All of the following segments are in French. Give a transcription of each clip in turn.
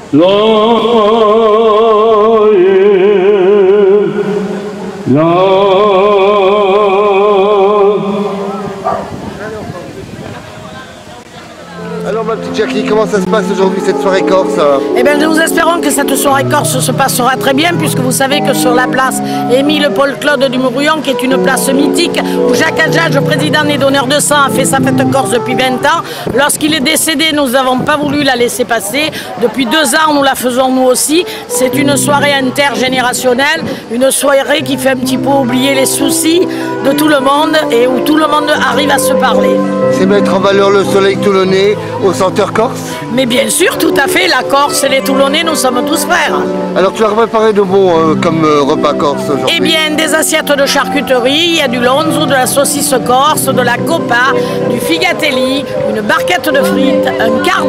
Alors ma petite Jackie, comment ça se passe aujourd'hui cette soirée corse? Eh bien nous espérons que cette soirée corse se passera très bien, puisque vous savez que sur la place Émile Paul-Claude du Mourillon, qui est une place mythique, où Jacques Adjadj, président des donneurs de sang, a fait sa fête corse depuis 20 ans. Lorsqu'il est décédé, nous n'avons pas voulu la laisser passer. Depuis 2 ans, nous la faisons nous aussi. C'est une soirée intergénérationnelle, une soirée qui fait un petit peu oublier les soucis de tout le monde et où tout le monde arrive à se parler. C'est mettre en valeur le soleil toulonnais au senteur corse? Mais bien sûr, tout à fait, la Corse et les Toulonnais, nous sommes tous frères. Alors tu as préparé de bons comme repas corse aujourd'hui? Eh bien, des assiettes de charcuterie, il y a du lonzo, de la saucisse corse, de la copa, du figatelli, une barquette de frites, un quart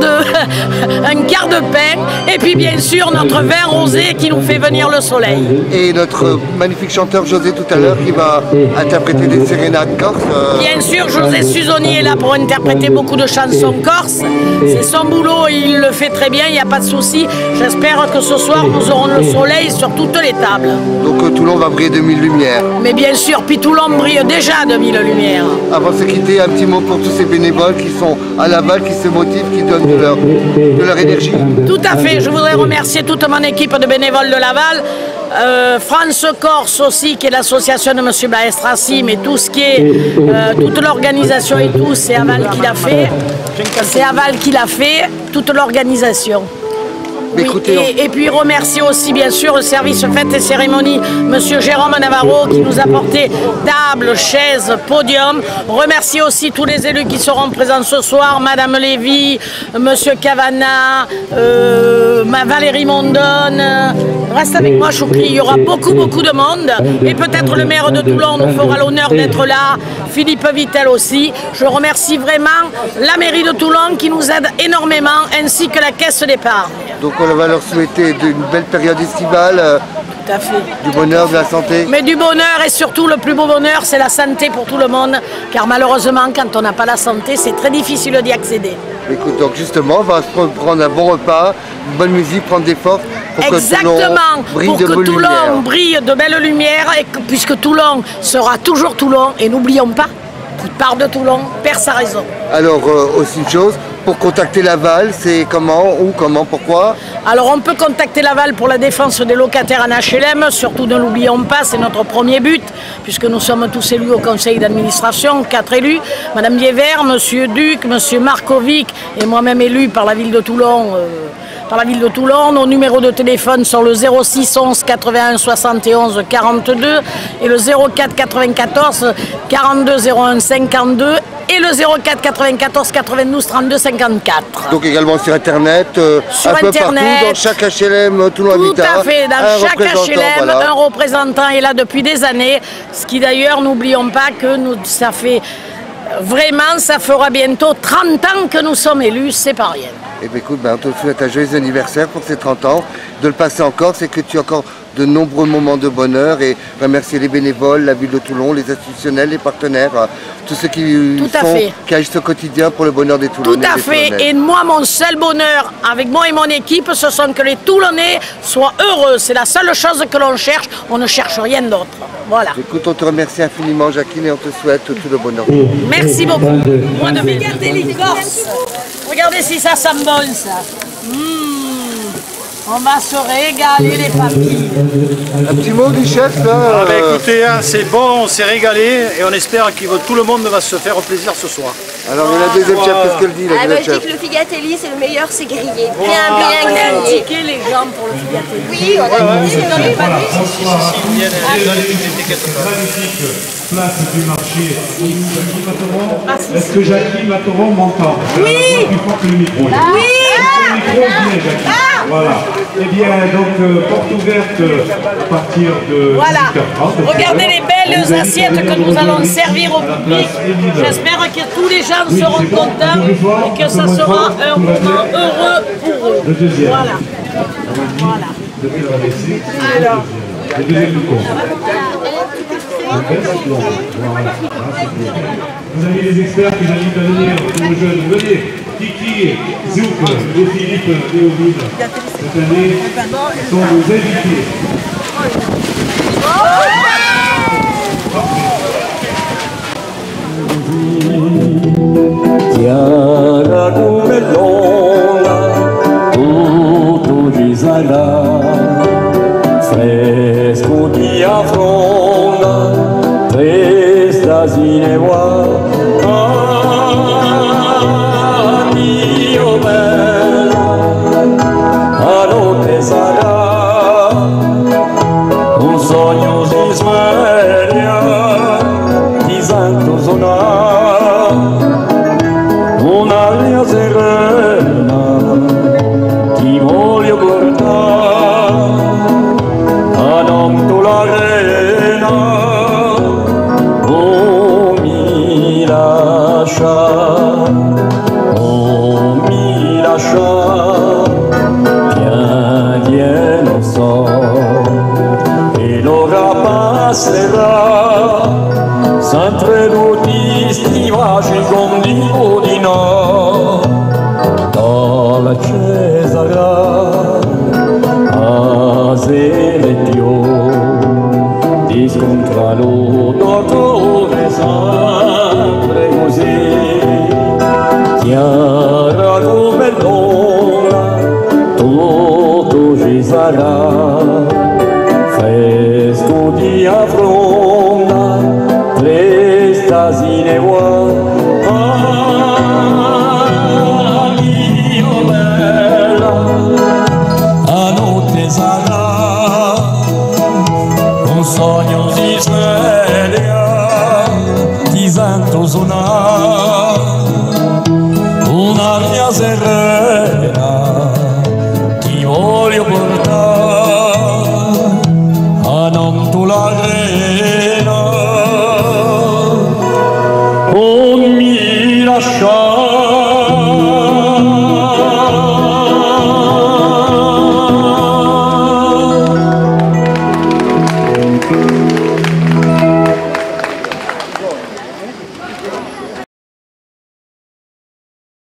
de pain, et puis bien sûr notre vin rosé qui nous fait venir le soleil. Et notre magnifique chanteur José tout à l'heure qui va interpréter des sérénades corse. Bien sûr, José Suzoni est là pour interpréter beaucoup de chansons corse. C'est son boulot et il le fait très bien, il n'y a pas de souci. J'espère que ce soir nous aurons le soleil sur toutes les tables. Donc Toulon va briller de 1000 lumières. Mais bien sûr, puis Toulon brille déjà de 1000 lumières. Avant de se quitter, un petit mot pour tous ces bénévoles qui sont à Laval, qui se motivent, qui donnent de leur énergie. Tout à fait, je voudrais remercier toute mon équipe de bénévoles de Laval. France Corse aussi, qui est l'association de M. Baestrassi, mais tout ce qui est, toute l'organisation et tout, c'est Aval qui l'a fait. C'est Aval qui l'a fait, toute l'organisation. Oui, et puis remercier aussi bien sûr le service fêtes et cérémonies, Monsieur Jérôme Navarro qui nous a porté table, chaises, podium. Remercier aussi tous les élus qui seront présents ce soir, Madame Lévy, Monsieur Cavana, Valérie Mondonne. Reste avec moi Choukri, il y aura beaucoup de monde et peut-être le maire de Toulon nous fera l'honneur d'être là, Philippe Vittel aussi. Je remercie vraiment la mairie de Toulon qui nous aide énormément ainsi que la caisse d'épargne. Donc on va leur souhaiter une belle période estivale, tout à fait. Du bonheur, de la santé. Mais du bonheur et surtout le plus beau bonheur, c'est la santé pour tout le monde. Car malheureusement, quand on n'a pas la santé, c'est très difficile d'y accéder. Écoute, donc justement, on va se prendre un bon repas, une bonne musique, prendre des forces pour que Toulon brille de belles lumières et puisque Toulon sera toujours Toulon. Et n'oublions pas, qui part de Toulon perd sa raison. Alors, aussi une chose, pour contacter Laval, c'est comment, où, comment, pourquoi? Alors on peut contacter Laval pour la défense des locataires en HLM, surtout ne l'oublions pas, c'est notre premier but, puisque nous sommes tous élus au conseil d'administration, 4 élus, Madame Liévert, Monsieur Duc, Monsieur Markovic et moi-même élu par la ville de Toulon. Nos numéros de téléphone sont le 06 11 81 71 42 et le 04 94 42 01 52 et le 04 94 92 32 54. Donc également sur Internet, sur un peu Internet, partout, dans chaque HLM, Toulon Habitat. Tout à fait, dans chaque HLM, voilà. Un représentant est là depuis des années, ce qui d'ailleurs, n'oublions pas que ça fait vraiment, ça fera bientôt 30 ans que nous sommes élus, c'est pas rien. Eh bien écoute, on te souhaite un joyeux anniversaire pour ces 30 ans, de le passer encore, c'est que tu as encore de nombreux moments de bonheur et remercier les bénévoles, la ville de Toulon, les institutionnels, les partenaires, tous ceux qui agissent au quotidien pour le bonheur des Toulonnais. Tout à fait, et moi mon seul bonheur avec moi et mon équipe, ce sont que les Toulonnais soient heureux, c'est la seule chose que l'on cherche, on ne cherche rien d'autre. Voilà. Écoute, on te remercie infiniment Jacqueline et on te souhaite tout le bonheur. Merci beaucoup. Moi de Figatelli Corse. Regardez si ça sent bon ça. On va se régaler les papilles. Un petit mot du chef là écoutez, c'est bon, on s'est régalé et on espère que tout le monde va se faire plaisir ce soir. Alors il y a la deuxième chef, qu'est-ce qu'elle dit la deuxième chef? Je dis que le Figatelli c'est le meilleur, c'est grillé. Bien grillé. On a indiqué les gens pour le Figatelli. Oui, on a indiqué dans les papiers. Magnifique place du marché. Est-ce que Jackie Materon m'entend? Oui. Plus fort que le micro. Oui. Le micro, bien, Jackie. Voilà. Eh bien, donc, porte ouverte à partir de 18h30. Regardez les belles assiettes que nous allons servir au public. J'espère que tous les gens seront contents et que ça sera un moment heureux pour eux. Le deuxième. Voilà. Alors. Le deuxième du compte. Vous avez les experts qui invitent à venir, tous les jeunes, venez. Kiki Zouk et Philippe Léoville, cette année, sont nos invités. Chiara come l'onda, tutto ci sarà, fresco di affronta, tre stasine va. Ah, mio bella, la notte sarà, un sogno si sveglia, di santo sonare. Un'aria serena ti voglio portare a non l'arena, oh mi lascia, piano so, e l'ora passerà, sempre tutti stivaci con dico di no, dalla Cesara a Seletio, ti scontrano dottore sempre così, chiara come l'ora, tutto ci sarà, fresco di affronta, tre stasine vuoi. Ah, mio bella, la notte sarà, un sogno si sveglia, ti sento suonare, un'aria serena, ti voglio portare a non tu la